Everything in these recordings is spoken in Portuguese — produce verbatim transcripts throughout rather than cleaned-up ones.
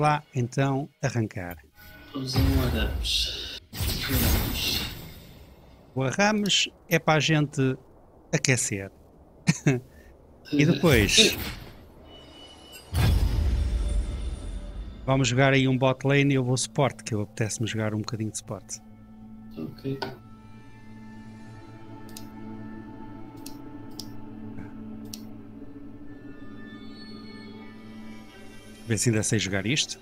lá então arrancar. Vamos ao Arames. Arames. O Arames é para a gente aquecer. E depois vamos jogar aí um bot lane e eu vou suporte, que eu apetece-me jogar um bocadinho de suporte. Ok. Ver se ainda sei jogar isto.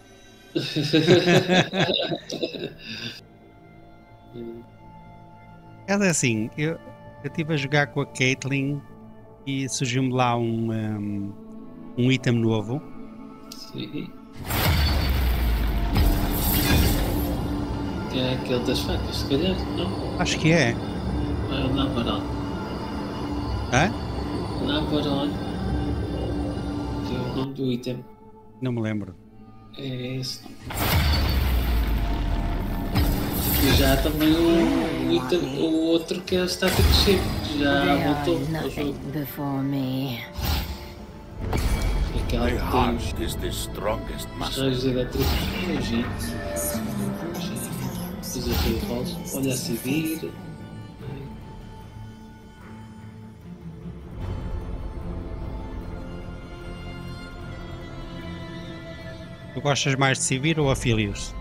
É assim, eu eu estive a jogar com a Caitlyn e surgiu-me lá um, um, um item novo. Sim. É aquele das facas, se calhar, não? Acho que é. É o Navarone. Hã? Navarone. Que é o nome do item. Não me lembro. É esse. E já também o, o, item, o outro que é o Static Ship, que já voltou ao jogo. Aquela My que tem heart os, is the strongest os muscle. raios elétricos. Nojento. Desafio falso. Olha a seguir. Tu gostas mais de Sivir ou Aphelios?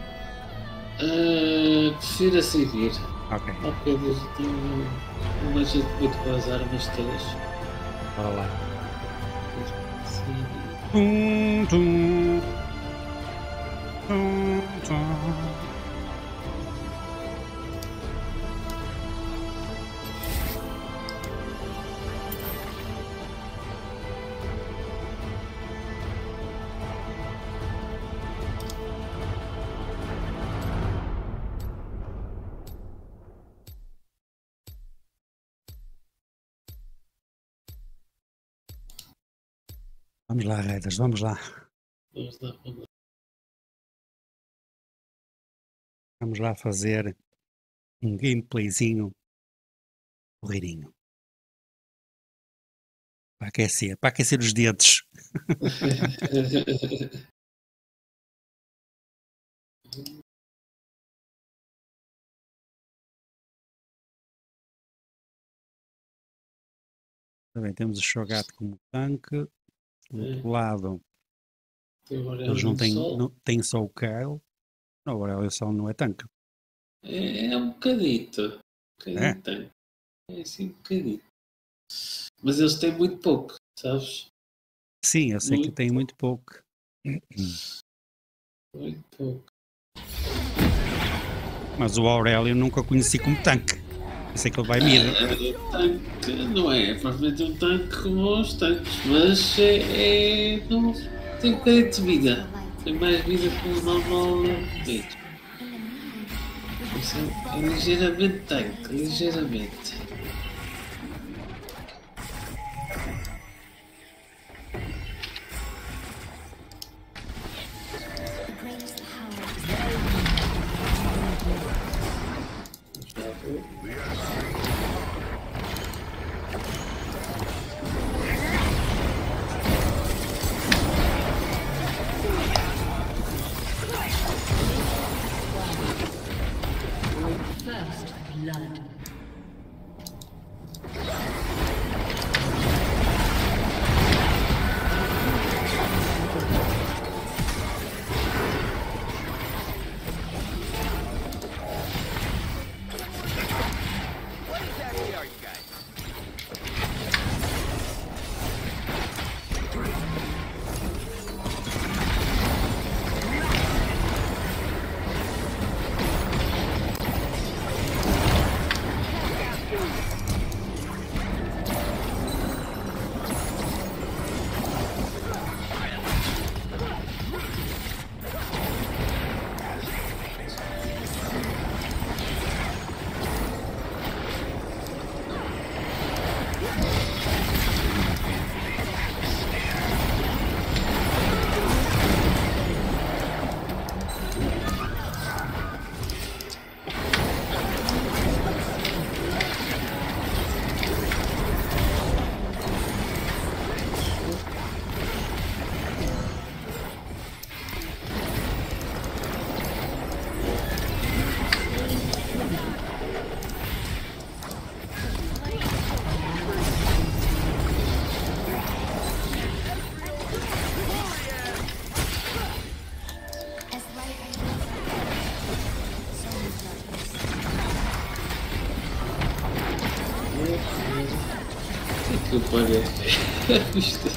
Uh, prefiro a seguir. Ok, Há bocadinho tenho uma gente muito para as armas todas. bora lá. Sim. Tum, tum. Tum, tum. Vamos lá, Raiders, vamos lá. Vamos lá, vamos lá. Vamos lá fazer um gameplayzinho correirinho. Para aquecer, para aquecer os dedos. Também temos o Shogat como tanque. Do outro lado, eles não têm, não, têm só o Kyle. Não, o Aurélio Sol não é tanque. É, é um bocadito. Um É? bocadito. É assim um bocadito. Mas eles têm muito pouco, sabes? Sim, eu sei Muito que tem muito pouco. Muito pouco. Mas o Aurélio nunca o conheci como tanque. Eu sei que ele vai mid. É, um tanque não é propriamente um tanque como os tanques, mas é, é, não, tem um bocadinho de vida. Tem mais vida que o normal dito. É, é ligeiramente tanque, ligeiramente. First blood. que eu paguei. Isto.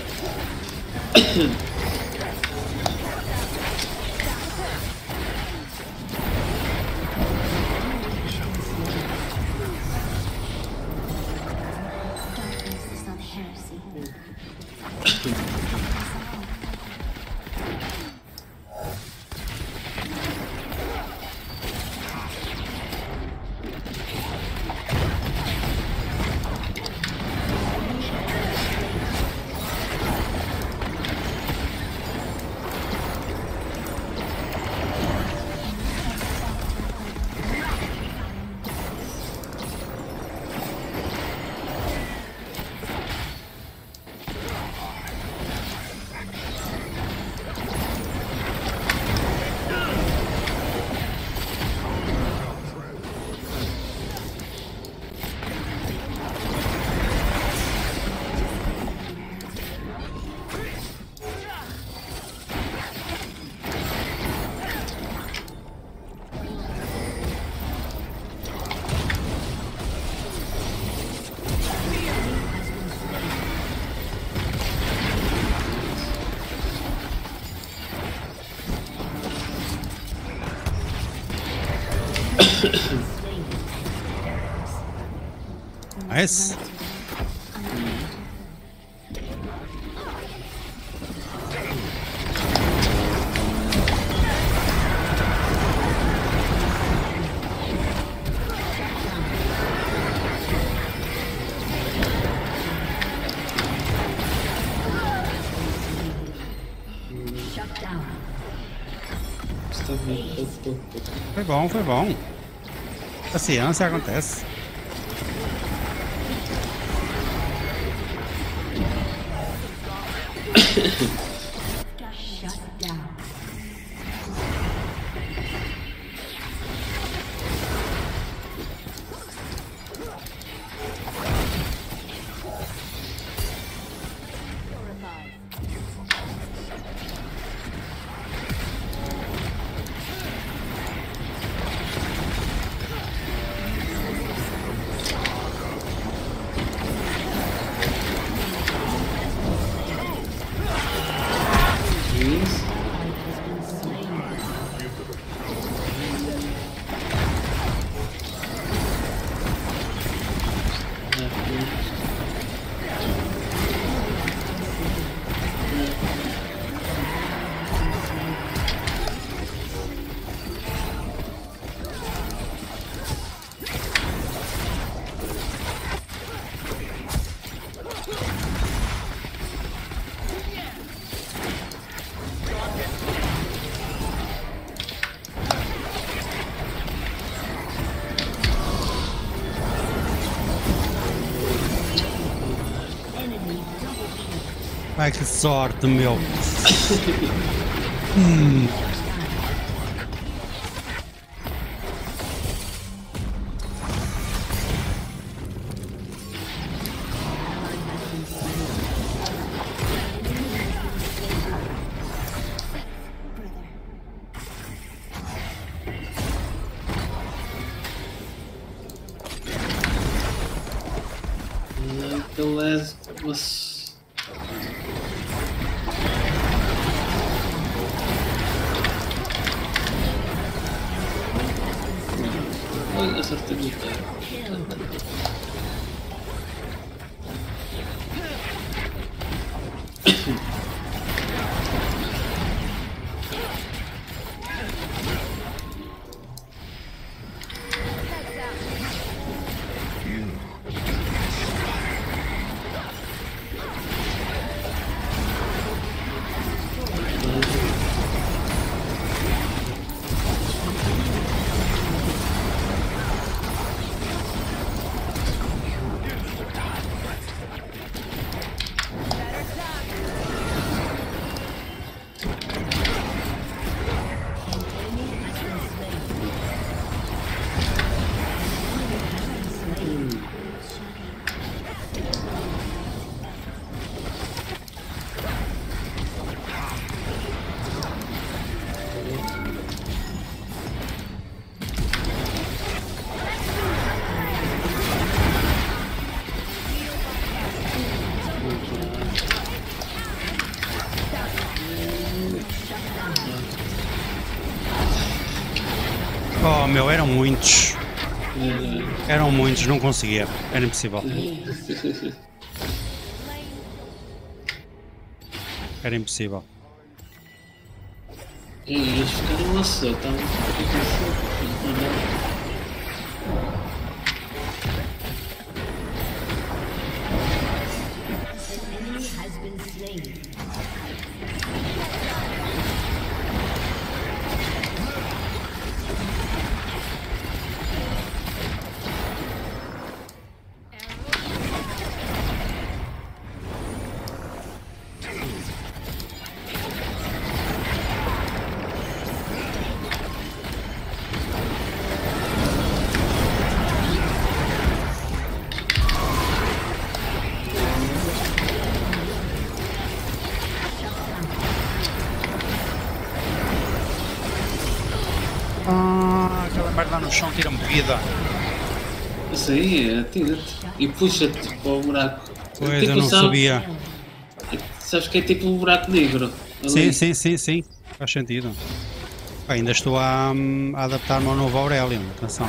Nice. Foi bom, foi bom. Paciência, acontece. Ai, que sorte, meu. hum. meu, eram muitos. Eram muitos, não conseguia. Era impossível. Era impossível. E eles ficaram a ser, estavam a Ah, aquela merda no chão tira-me vida. Isso aí, atira-te e puxa-te para o buraco. Pois, tipo, eu não sabe, sabia. Sabes que é tipo um buraco negro. Ali. Sim, sim, sim, sim. Faz sentido. Ainda estou a, a adaptar-me ao novo Aurelion. Atenção.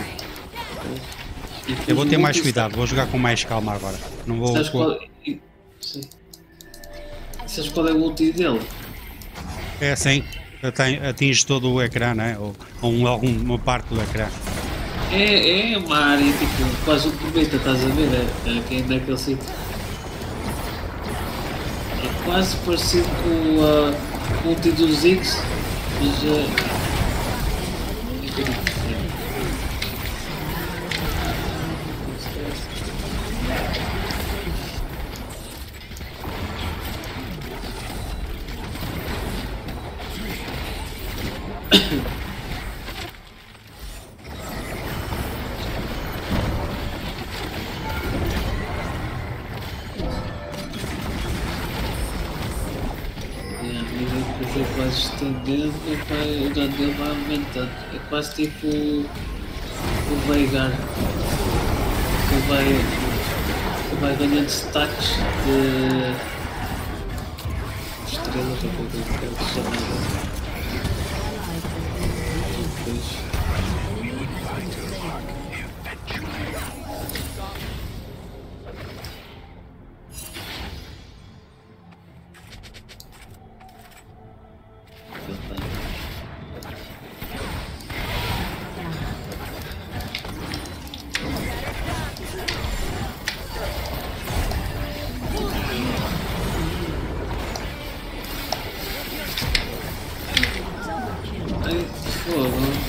Eu vou ter mais cuidado, vou jogar com mais calma agora. Não vou. Sabes qual, sim. Sabes qual é o ulti dele? É sim. Atinge todo o ecrã, né? Ou, ou alguma parte do ecrã. É, é uma área tipo quase um cometa, estás a ver? É, é, que é naquele sítio. É quase parecido com uh, o ulti dos Ziggs, mas uh, vai estendendo e vai, o dano dele vai aumentando. É quase tipo o Veigar, que vai, que vai ganhando stacks de estrelas, ou como é que se chama. Ai, fogo.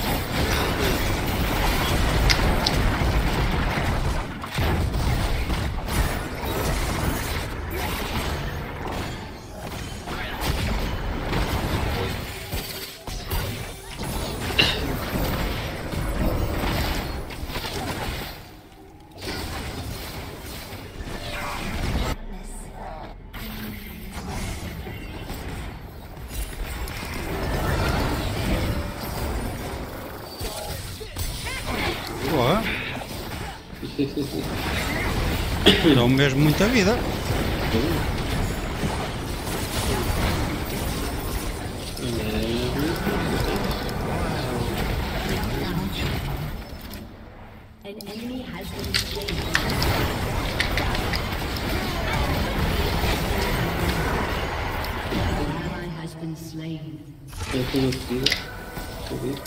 Boa. Dão mesmo muita vida. An enemy has been slain. An ally has been slain. Eu tenho aqui. Cadê?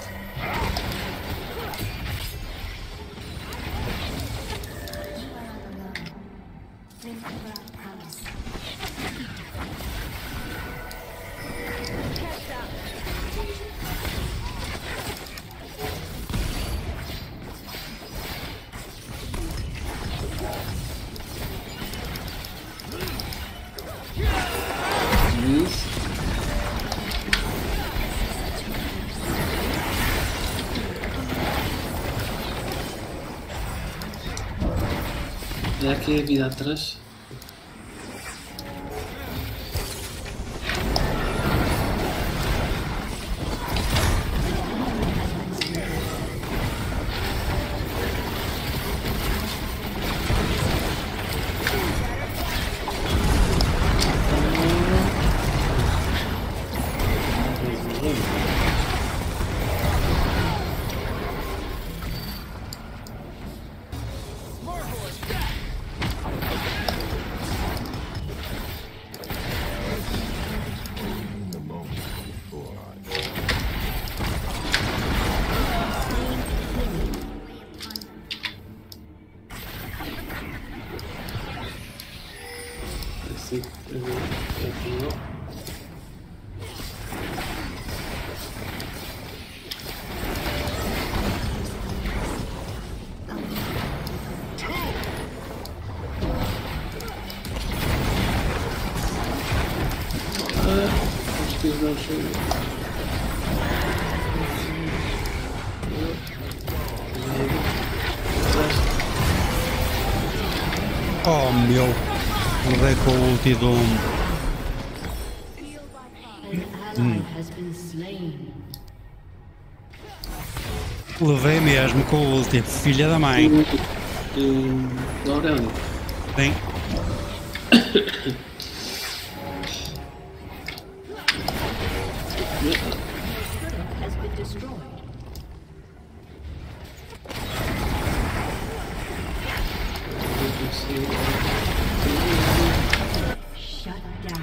Isso. Já que é vida atrás. Sim, é aqui não. Ah, acho que eles não chegam. Oh meu, levei com o ulti do... An ally has been slain. Levei mesmo com o ulti, filha da mãe. Do Aurélio. Bem, Has been destroyed. Shut down.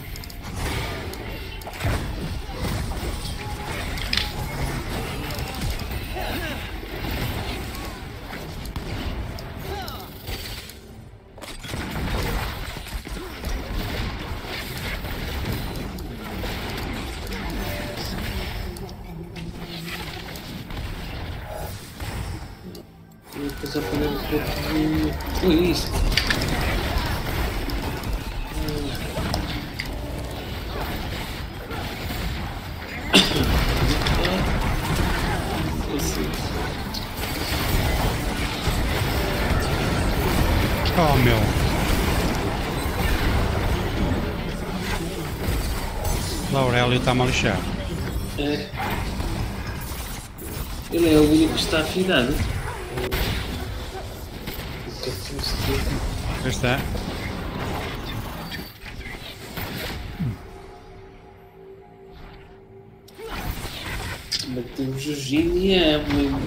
Depois apanhar um pouco de... Ui, isso. Esse. oh meu. O Aurélio está-me a lixar. É. Ele é o único que está afinado. Aí está. Matemos o Jin e a Evelyn.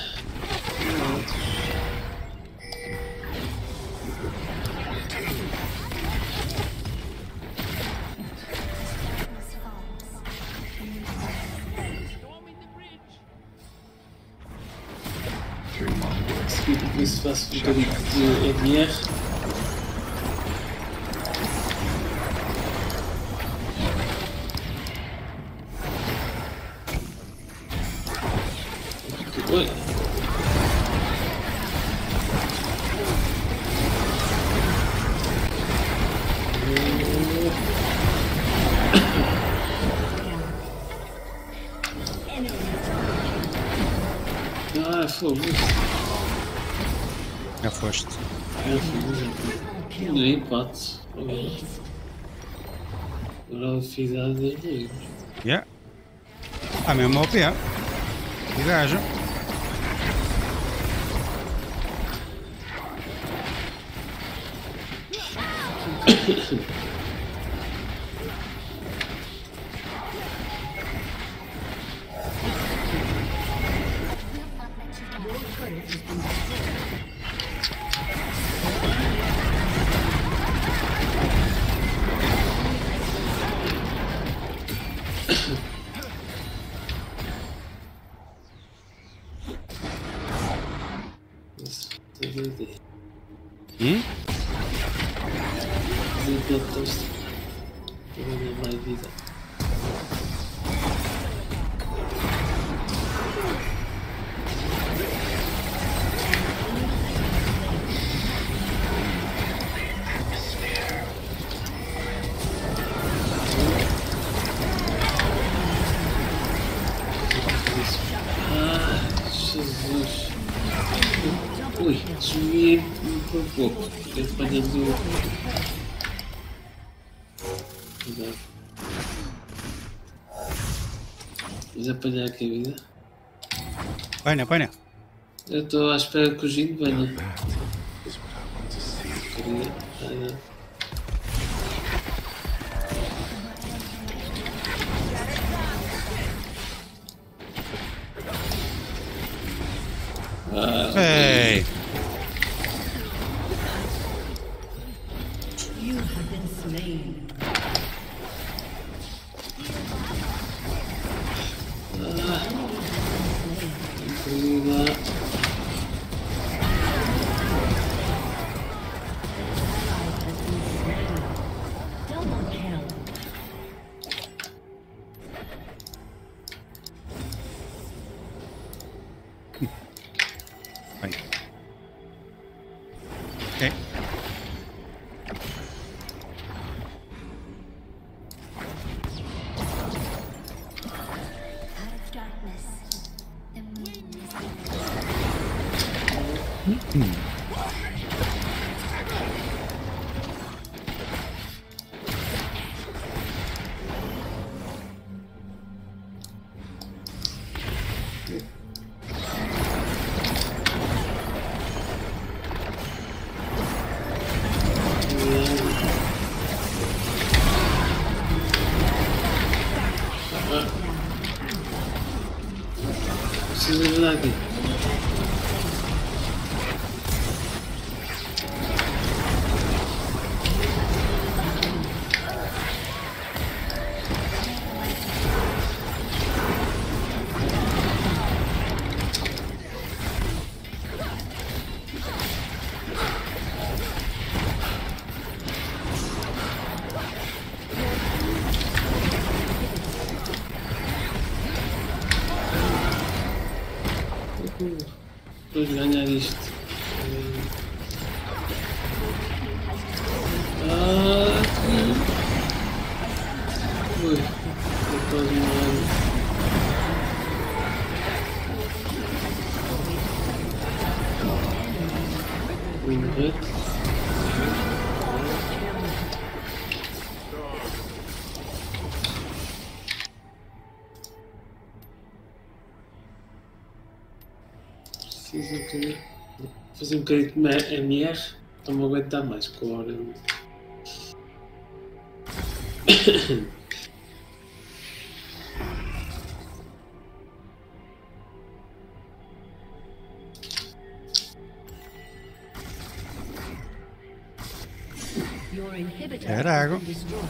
Seguir por isso faço um bocadinho de M R. Oi. Ah, fogo. Já foste. É fogo. Nem empate. Agora a fiz a das duas. Yeah. Ah, mesmo ao pé. E gajo. Hum? Fazer o teste para ganhar mais vida. Ah, Jesus. Ui, desviei por pouco. Fiquei apanhando. Cuidado. Vamos apanhar aqui a vida. Apanha, apanha. Eu estou à espera que o Jin venha. Queria. Ah, não. Ah, Ei! You have been slain. querida. Bem. Ok. Hum. Preciso ajudar aqui. Depois de ganhar isto. Ah, ui, depois de morrer. Preciso de fazer um bocadinho de M R para me aguentar mais com a hora. Your inhibitor Caraca. has been destroyed.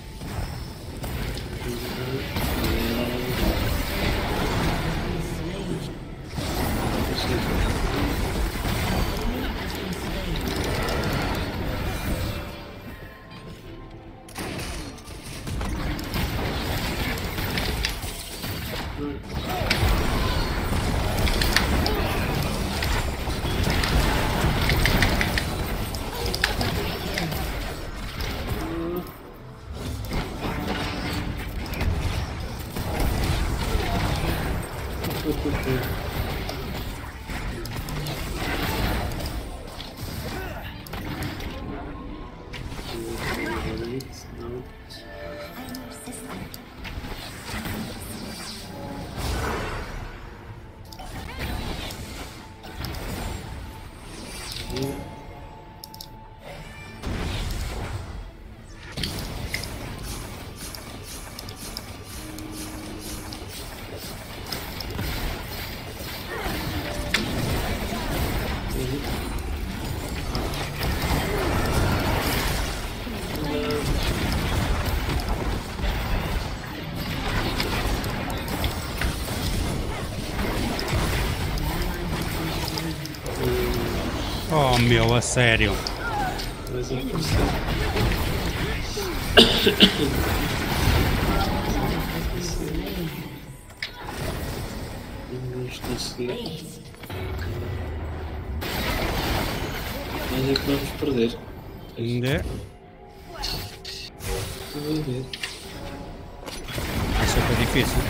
Oh meu, a sério. Mas é possível. Vamos conseguir. Mas é que vamos perder. Ainda Vamos ver. é super difícil.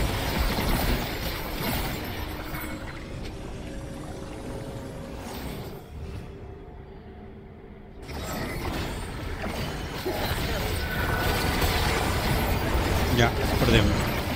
Já, perdemos.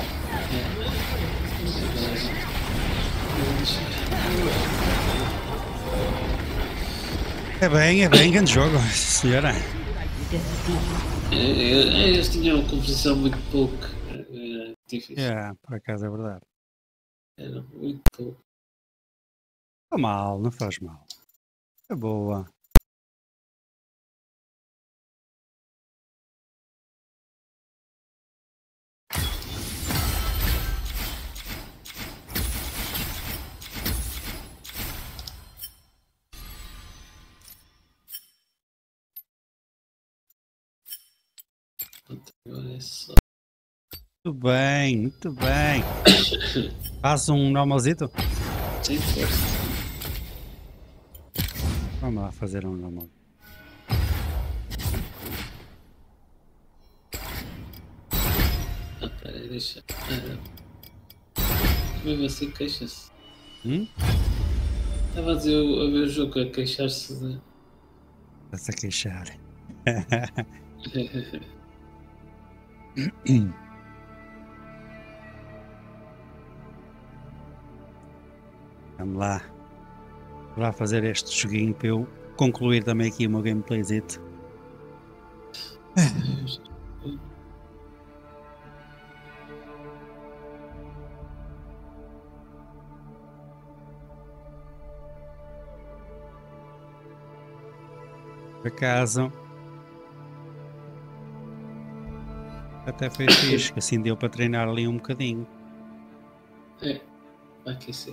É bem, é bem, grande jogo, senhora. É, é, eles tinham uma composição muito pouco. Era difícil. É, por acaso é verdade. Era muito pouco. Não mal, não faz mal. É boa. Agora é só. Muito bem, muito bem. Faz um normalzito? Sem força. Vamos lá fazer um normal. Ah, peraí, deixa. Ah, mesmo assim queixa-se. Hum? Estava a dizer a ver o jogo a queixar-se de. Está-se a queixar. Vamos lá. Vou lá fazer este joguinho para eu concluir também aqui o meu gameplayzito. Por acaso até foi fixe, que assim deu para treinar ali um bocadinho. É, vai aquecer.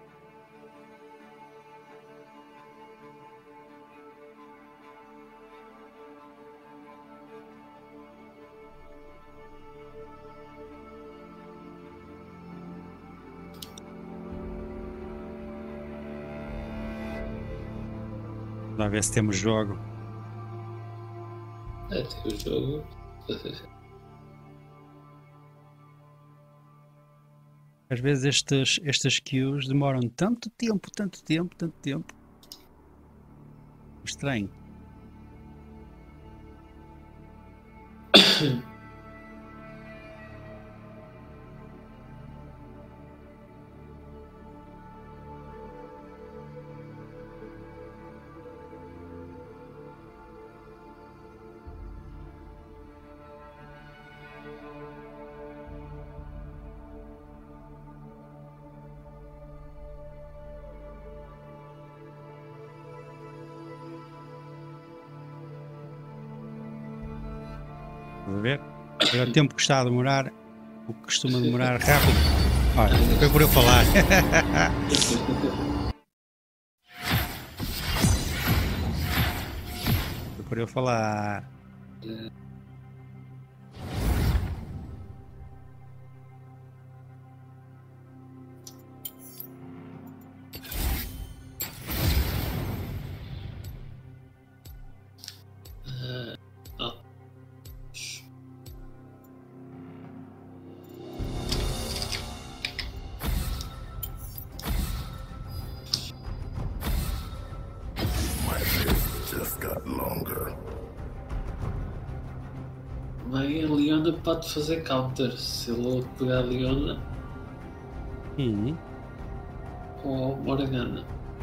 Vamos ver se temos jogo. É, tem o jogo. Às vezes estes, estas queues demoram tanto tempo, tanto tempo, tanto tempo. Estranho. Estás a ver? Agora o tempo que está a demorar, o que costuma demorar rápido. Olha, foi por eu falar. Foi por eu falar. Bem, a Leona pode fazer counter. Se ele pegar a Leona Hum. ou Morgana.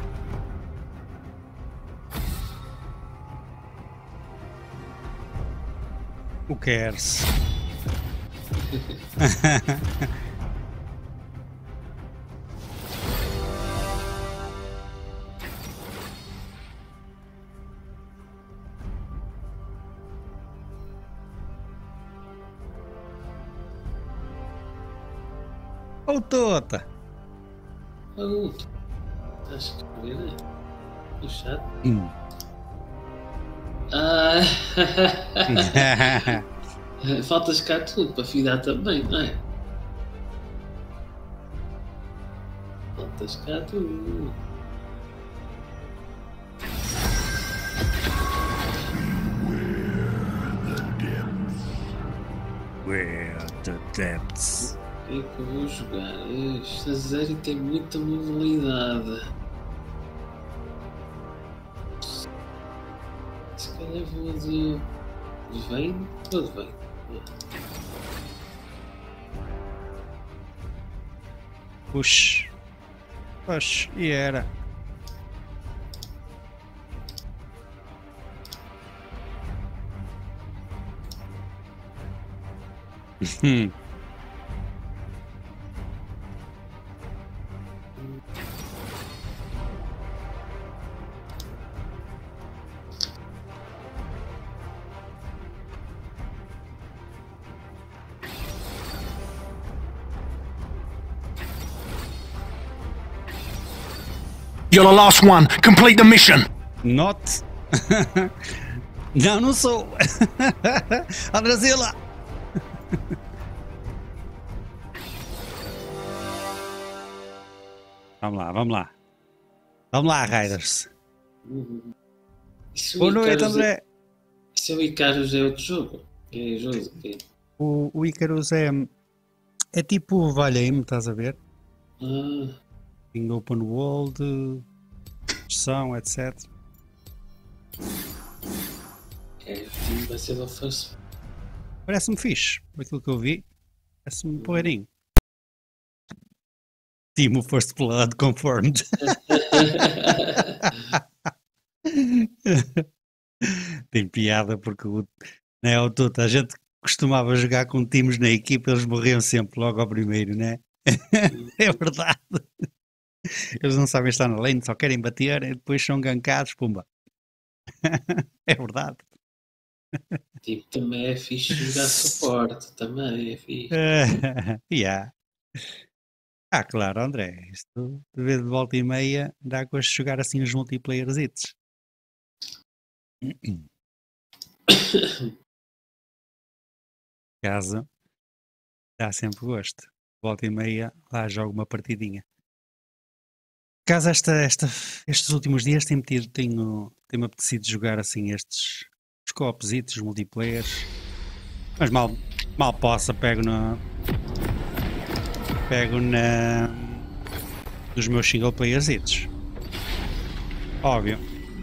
O cares? Ô Tota! Ah, estás a ver, né? No chat. Hum. Ah, faltas cá tudo para fidar também, não é? Faltas cá tudo. Where the depths? O que é que eu vou jogar? Esta Zeri tem muita mobilidade. Se calhar vou de. Vem? Ou de vem? Puxa. Puxa, e era. Hum. You're the last one. Complete the mission. Not. Não, não sou. Andrazila. Vamos lá, vamos lá. Vamos lá, Raiders. Uhum. Isso Boa o noite, Icarus é- André. Isso é o Icarus é outro jogo. É jogo. É. O, o Icarus é, é tipo o Valheim, estás a ver? Ah, Em open world, gestão, etcétera. é, sim, vai ser da first. Parece-me fixe, por aquilo que eu vi. Parece-me porreirinho. Timo First Blood confirmed. Tem piada porque o, né, o Tuto, a gente costumava jogar com times na equipa, eles morriam sempre logo ao primeiro, né? É verdade. Eles não sabem estar na lane, só querem bater e depois são gankados, pumba. É verdade. Tipo, também é fixe jogar suporte. Também é fixe. Yeah. Ah, claro, André. Isto de vez de volta e meia dá gosto de jogar assim os multiplayers hits. Caso dá sempre gosto. Volta e meia lá jogo uma partidinha. Caso esta, esta, estes últimos dias tenho tido, tenho, tenho apetecido jogar assim estes os co-opsitos, os multiplayers. Mas mal, mal possa, pego na. Pego na. Dos meus single players hits. Óbvio.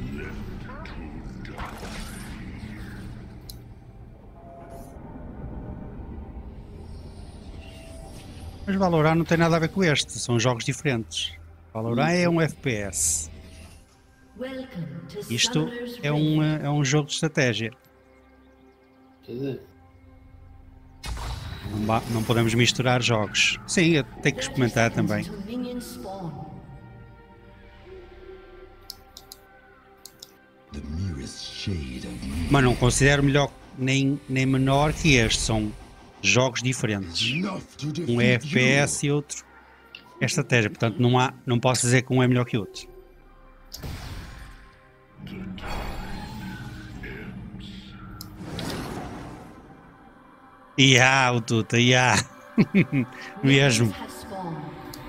Mas Valorant não tem nada a ver com este, são jogos diferentes. Valorant é um F P S. Welcome to Isto Summoner's é Rift. um, é um jogo de estratégia. Pois é. Não, ba- não podemos misturar jogos. Sim, eu tenho que experimentar também. thirty seconds until minions spawn. The merest shade of Mas não considero melhor nem, nem menor que este. São jogos diferentes. enough to Um é defeat F P S e outro é estratégia. Portanto, não, há, não posso dizer que um é melhor que o outro. E há o Tuta, e há. Mesmo. Minions have spawned.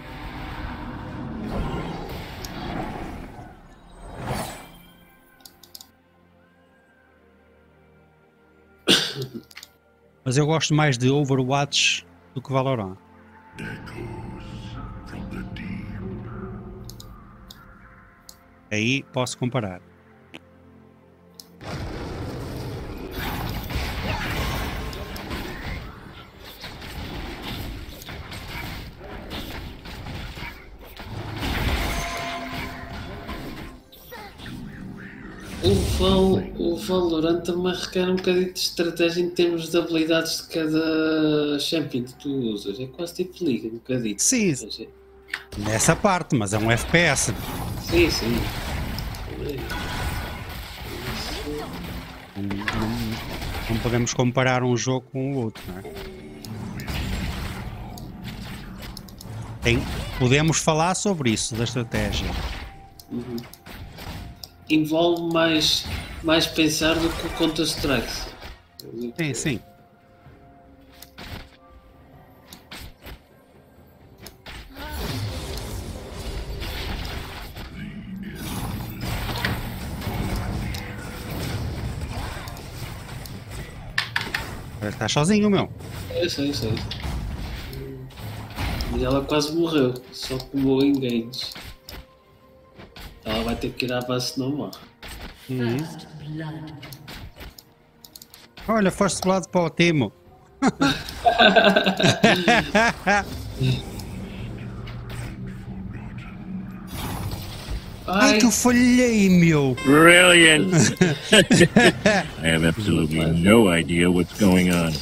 Mas eu gosto mais de Overwatch do que Valorant. Aí posso comparar. O, Val, o Valorant também requer um bocadinho de estratégia em termos de habilidades de cada champion que tu usas. É quase tipo liga, um bocadinho. Sim, Mas é- nessa parte, mas é um F P S. Sim, sim. Não, não- não podemos comparar um jogo com o outro, não é? Tem- podemos falar sobre isso, da estratégia. Envolve mais, mais pensar do que o Counter-Strike. Sim, sim. Parece que estás sozinho, meu. Eu sei, eu sei. Mas ela quase morreu, só com o engage. Ela vai ter que ir à base se não morre. First blood. Olha, First Blood para o Timo. Ai, Ai, que eu falhei, meu. Brilliant! I have absolutely no idea what's going on.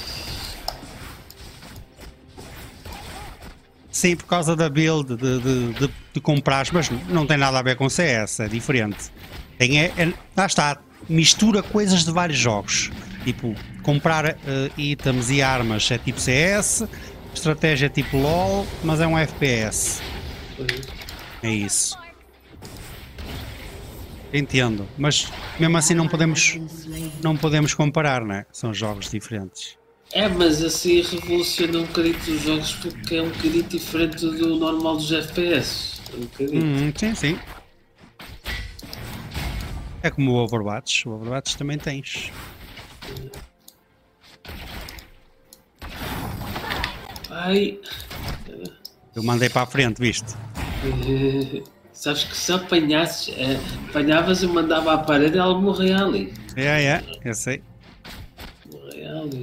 Sim, por causa da build de, de, de, de comprares, mas não tem nada a ver com C S, é diferente. Tem, é, é, lá está, mistura coisas de vários jogos. Tipo, comprar eh, itens e armas é tipo C S, estratégia é tipo LOL, mas é um F P S. É isso. Entendo, mas mesmo assim não podemos, não podemos comparar, né? São jogos diferentes. é, mas assim revoluciona um bocadinho os jogos porque é um bocadinho diferente do normal dos F P S. É um bocadinho. Hum, sim, sim. É como o Overwatch. O Overwatch também tens. Ai. Eu mandei para a frente, viste? Eh, Sabes que se apanhasses, eh, apanhavas e mandava à parede e ela morria ali. É, é, eu sei. Morria ali.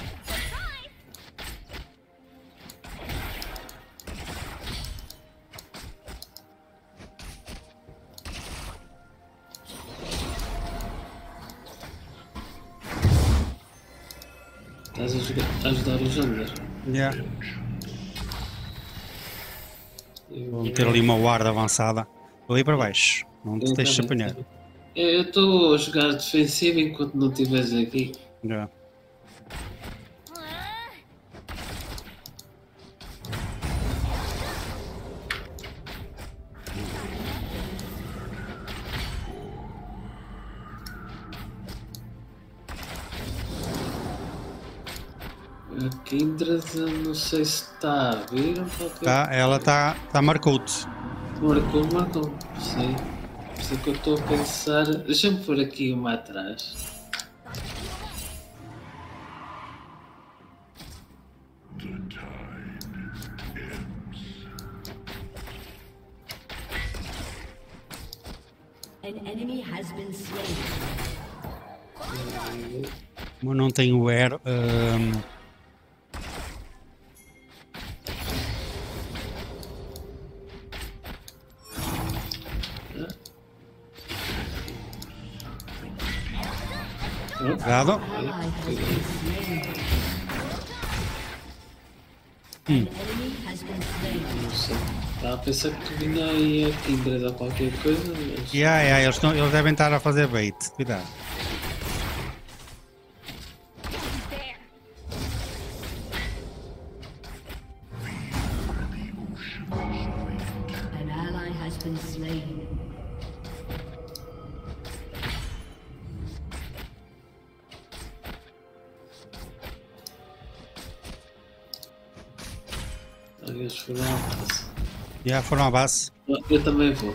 Estás a, jogar, a ajudar o jungler. Yeah. Vou meter ali uma guarda avançada. Vou ir para baixo. Não te Eu deixes também, apanhar. também. Eu estou a jogar defensivo enquanto não estiveres aqui. Yeah. A Kindred, não sei se está a vir ou qualquer Tá, ela está tá marcou-te. Marcou, marcou. Sim. Por isso é que eu estou a pensar. Deixa-me pôr aqui uma atrás. An enemy has been slain. Como eu não tenho air. hum, Cuidado. Ally has been slain. An enemy has been slain. Não sei. Estava a pensar que tu vinha aí a Kindred ou qualquer coisa, mas. Yeah, yeah, eles, tão- eles devem estar a fazer bait. Cuidado. An ally has been slain. Ah, eles foram à base. Já foram à base. Eu também vou.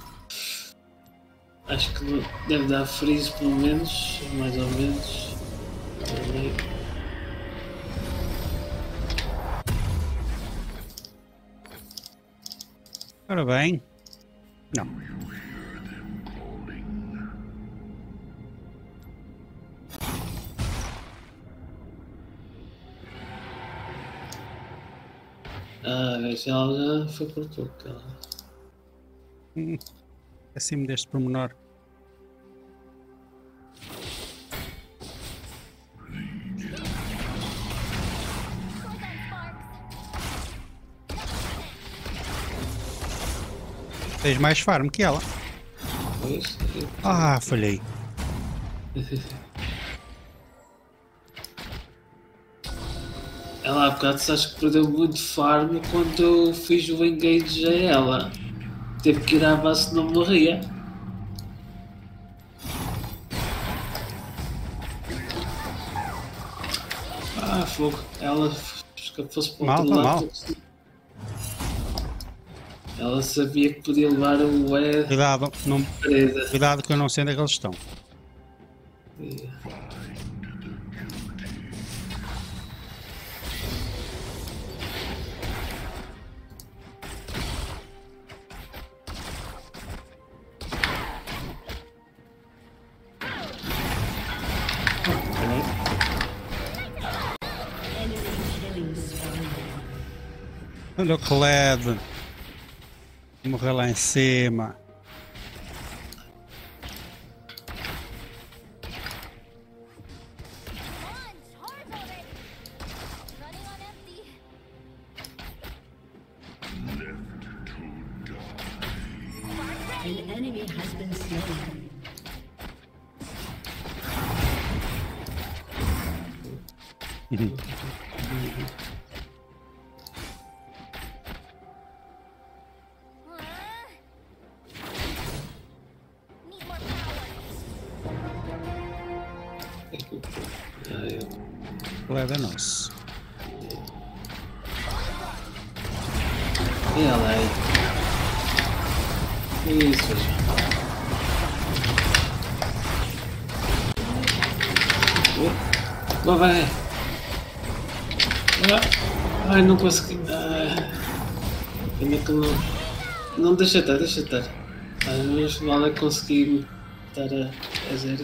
Acho que não- deve dar freeze pelo menos, mais ou menos. Também. Ora bem. Não. Ah, veja, ela já foi por tudo. Ela. Acima deste pormenor. Tens mais farm que ela. Pois, eu- Ah, falhei. Ela há bocado acho que perdeu muito farm quando eu fiz o engage a ela. Teve que ir à base se não morria. Ah, fogo. Ela que fosse para o Mal, outro tá lado. mal. Ela sabia que podia levar o E Cuidado, não, presa. cuidado que eu não sei onde é que eles estão. Enemy killing spree. Olha o Cled. Morreu lá em cima. An enemy has been slain. Ah, eu- O Cled é nosso. E ela aí. Isso, já. Vai, vai. Ah, ai, não consegui. Ah, ainda que não. Não, deixa estar, deixa estar. Ah, mas vale conseguir estar a, a zero.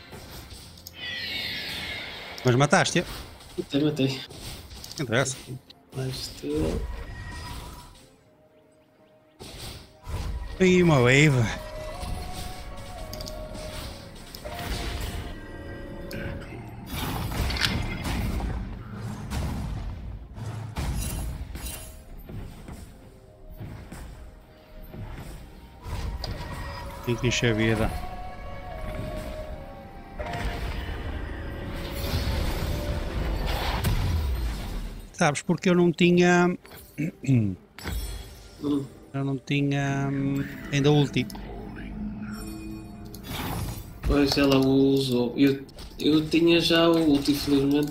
Mas mataste-a. Matei, matei. Não interessa. Mais teu. E uma wave. Tem que encher a vida. Sabes, porque eu não tinha. Hum. Eu não tinha hum, ainda ulti. Pois ela o usou. Eu, eu tinha já o ulti, felizmente.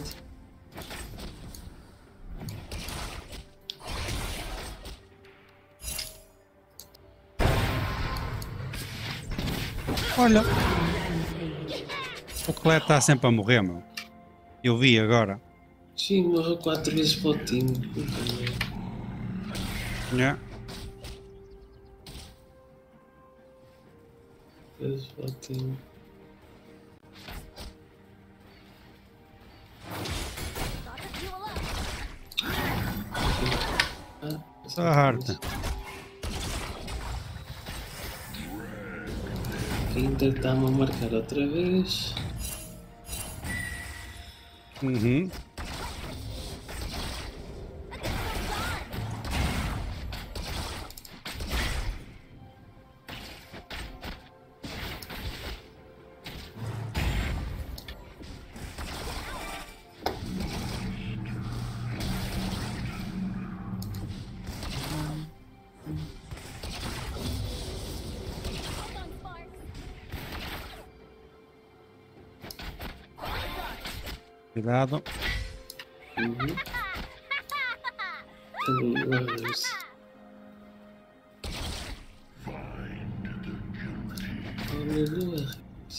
Olha, o Clé está sempre a morrer, meu. Eu vi agora. Sim, morreu quatro vezes para o time. Yeah. Vezes para o time. Ah, Sorte. Ainda está-me a marcar outra vez. Uhum. Cuidado. Uhum. Tenho dois. Tenho duas.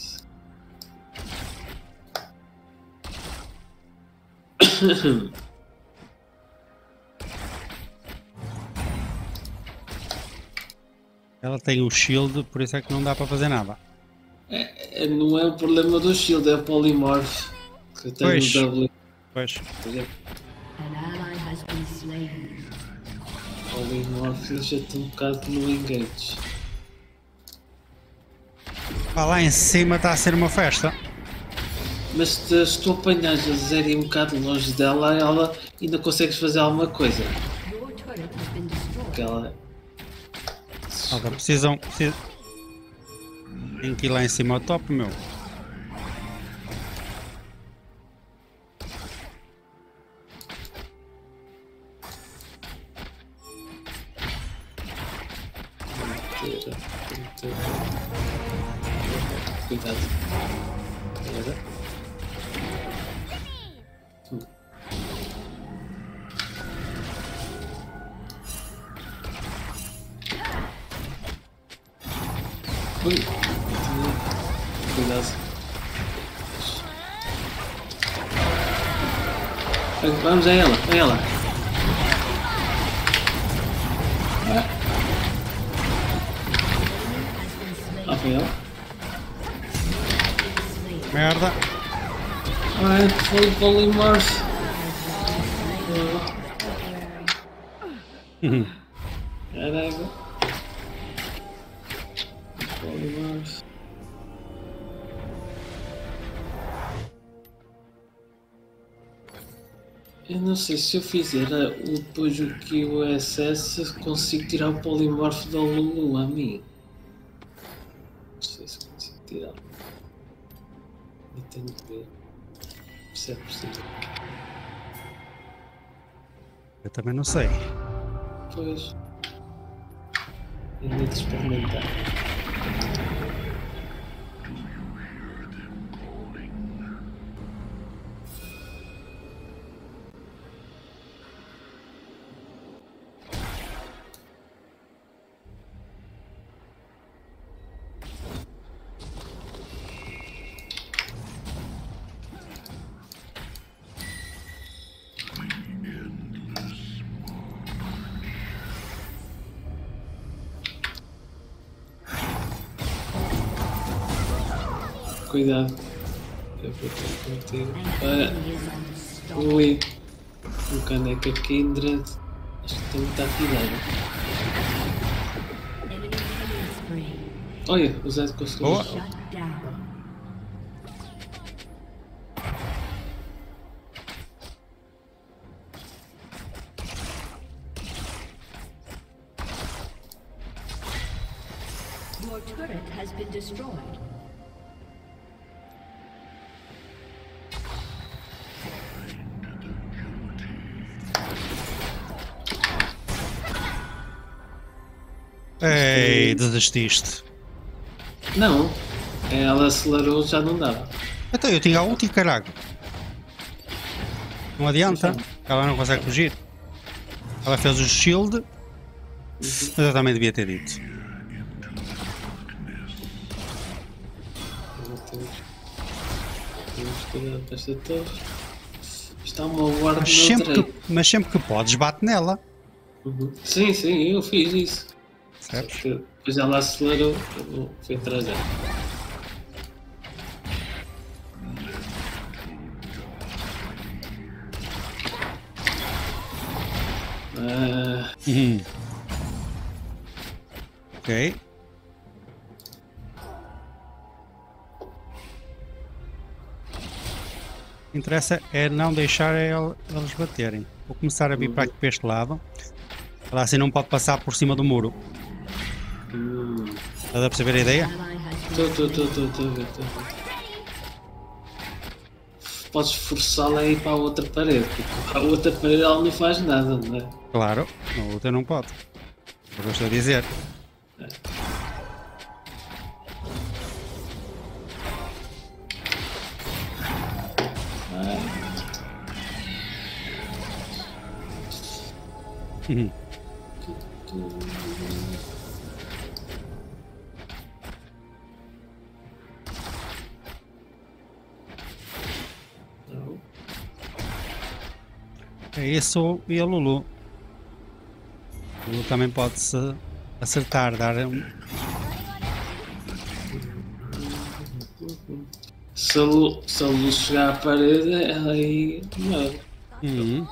Ela tem o shield, por isso é que não dá para fazer nada. É, é, não é o problema do shield, é o polymorph. Que eu tenho Pois. o W. Pois. An ally has been slain. Polymorph deixa-te um bocado no engage. Ah, lá em cima está a ser uma festa. Mas se, se tu apanhas a zero e um bocado longe dela, ela ainda consegues fazer alguma coisa. Your turret has been destroyed. Porque ela. Olha, precisam. precisam... Tem que ir lá em cima ao top, meu. Inteira, inteira. Cuidado. Era. Hum. Ui. Cuidado. Vamos a ela, a ela. Ah, foi ela? Merda. Ai, foi o polymorph. Caraca. Polymorph. Eu não sei se eu fizer a- o, depois o que o S S consigo tirar o polymorph da Lulu a mim. Não sei se consigo tirar. Eu tenho que ver se é possível. Eu também não sei. Pois. Ainda de experimentar. cuidado. Eu vou ter contigo. An Ah, enemy is unstoppable. ui. Um caneca Kindred. Acho que tem muita cuidado. Enemy killing spree. Olha, o Zé conseguiu. Boa. Shut down. Your turret has been destroyed. Ei, desististe. Não. Ela acelerou, já não dava. Então eu tinha a ulti, caralho. Não adianta. Ela não consegue fugir. Ela fez o shield. Mas eu também devia ter dito. Temos cuidado com esta torre. Está uma guarda Mas no sempre, direito. que, mas sempre que podes, bate nela. Uhum. Sim, sim, eu fiz isso. Só Percebes? que depois ela acelerou, eu fui atrás dela. Ah, Uhum. Ok. O que interessa é não deixar el- eles baterem. Vou começar a vir para aqui para este lado. Ela assim não pode passar por cima do muro. hum. Estás a perceber a ideia? Ally has been Tô, tô, tô, tô, tô a ver, tô a ver. Podes forçá-la a ir para a outra parede, porque a outra parede ela não faz nada, não é? Claro, na outra não pode. É o que eu estou a dizer. Uhum. Não. É isso e a Lulu. A Lulu também pode-se acertar, dar um. Se a luz, se a luz chegar à parede, ela aí morre. Uhum.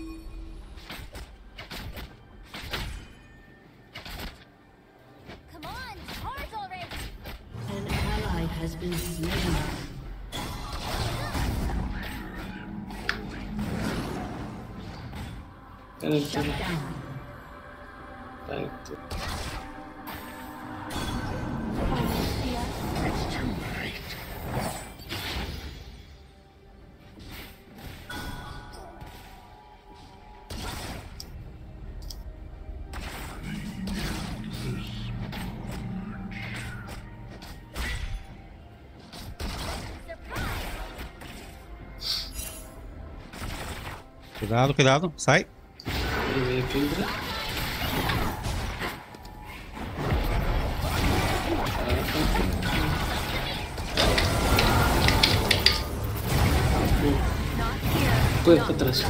Come on, charge already! an ally has been slain. Peraí, Shut peraí, down. peraí. Cuidado, cuidado, sai. Peraí, Kindred. Foi para trás.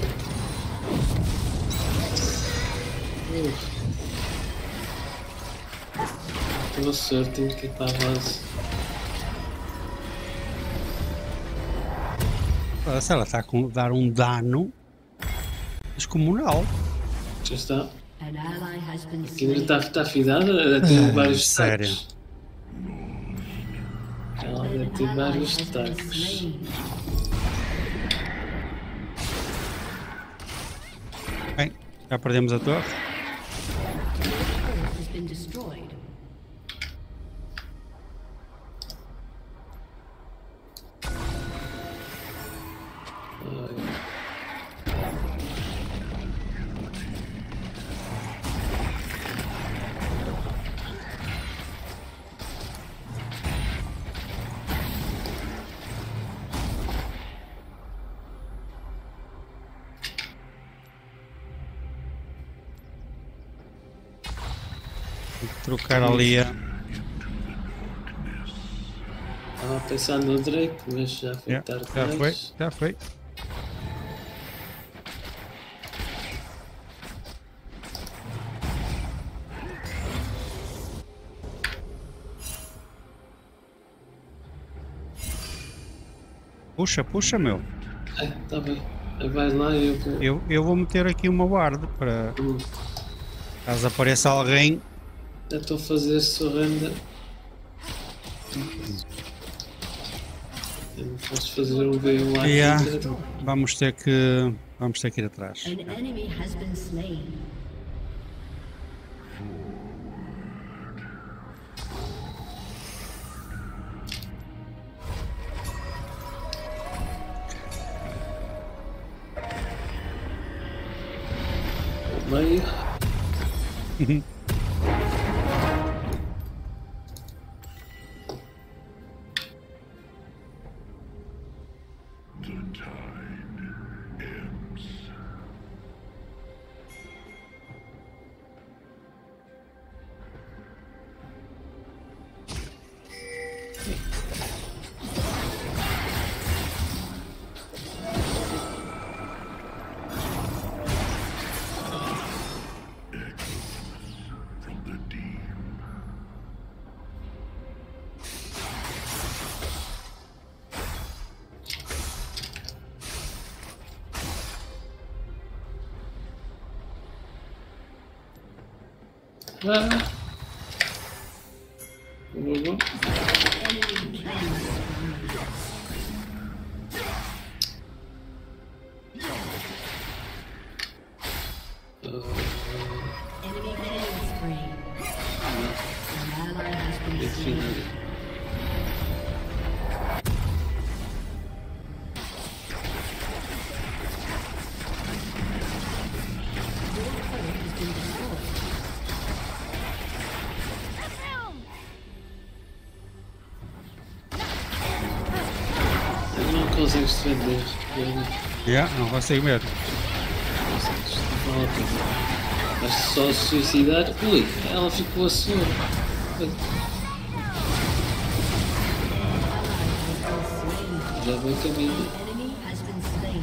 Estou a sorte, tenho que ir para a base. Ah, se ela está a dar um dano descomunal. Já está. An ally has been Kindred slain. está, está afidada, tem Ah, vários sério? destaques. Ela deve An ter ally vários has been destaques. slain. Bem, já perdemos a torre. Turret has been destroyed. Tem que trocar ali a. Estava a pensar no Drake, mas já foi Yeah, tarde já foi, demais. já foi. Puxa, puxa, meu. É, tá bem. Aí vais lá e eu vou. Eu, eu vou meter aqui uma guarda para Hum, caso apareça alguém. eu estou a fazer surrender. Eu não posso fazer um V um lá Yeah, dentro. vamos ter que vamos ter que ir atrás. An enemy has been slain. Meio. Ah. Vou, vou. Enemy killing spree. An ally has been slain. Enfim. Não consegues defender. Yeah, não consigo mesmo. Não consegues. Não vale a pena. Mas só se suicidar. Ui, ela ficou a sua. Já vai caminho. Enemy has been slain.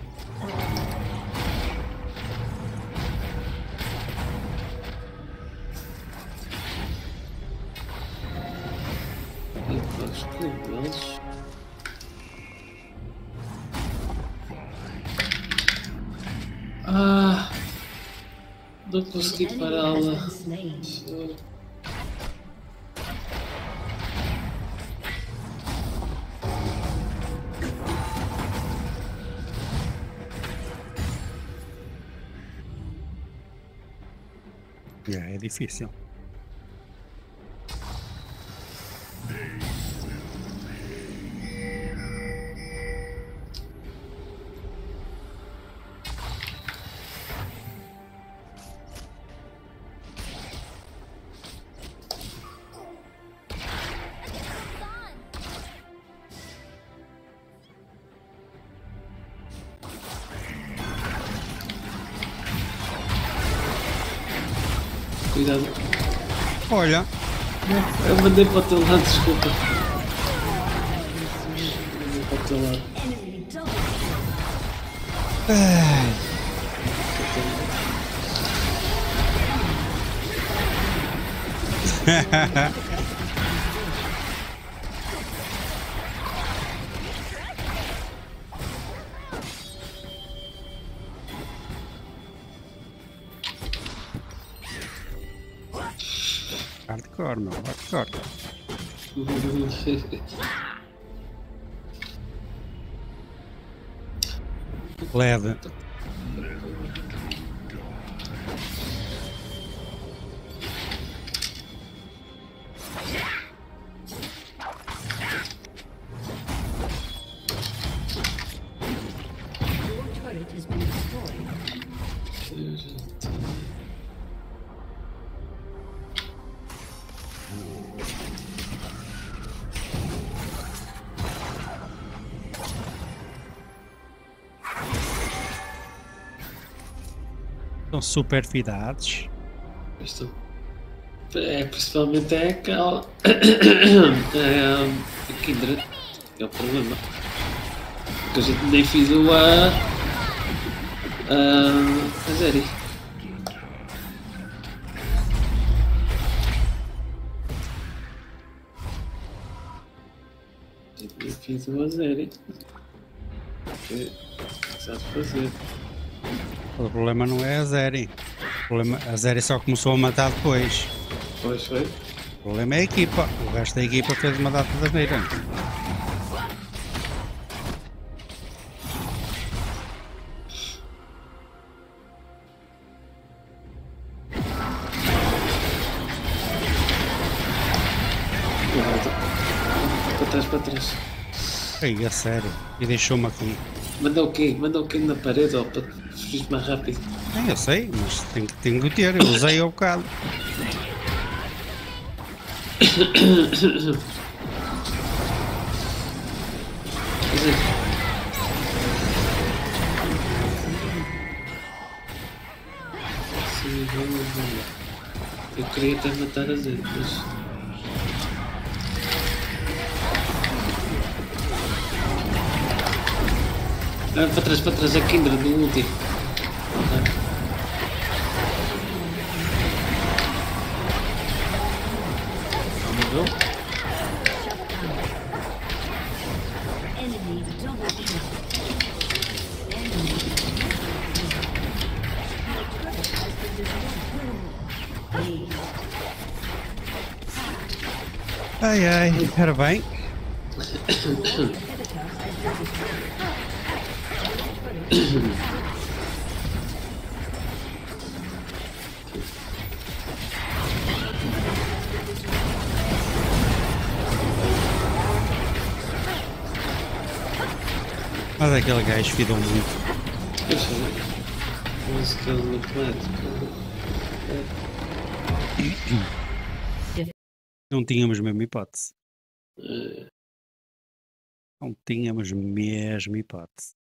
E faz com eles. Ah! Não consegui Enemy has pará-la. been slain. Yeah, é difícil. Cuidado. Olha, Eu mandei para o teu lado, desculpa. Mandei para o teu lado. Enemy double hardcore, meu, hardcore. Leve. Your turret has been destroyed. São super fidados. Isto é, principalmente é aquela. É a Kindred. É o problema. Porque a gente nem fiz o a. A. A Zeri. Eu fiz o Azeri. Que sabe fazer. O problema não é a Zeri. O problema, a Zeri só começou a matar depois. Pois foi. O problema é a equipa. O resto da equipa fez uma data da neira. Para trás, para trás. Ei, a sério. E deixou-me aqui. Manda o quê? Manda o quê na parede ó, para fugir mais rápido. É, eu sei, mas tenho, que- tenho que ter. Eu usei ao bocado. Quer dizer, sim, vamos, vamos. Eu queria até matar a Zé, mas. Ah, para trás, para trás, a Kindred do ulti. Ah. Mudou? Enemy double kill. Enemy. Ai ai, era bem. Mas aquele gajo fidou muito. Deixa eu ver. Mas que ele não pode. Não tínhamos mesmo hipótese. Eh, Não tínhamos mesmo hipótese.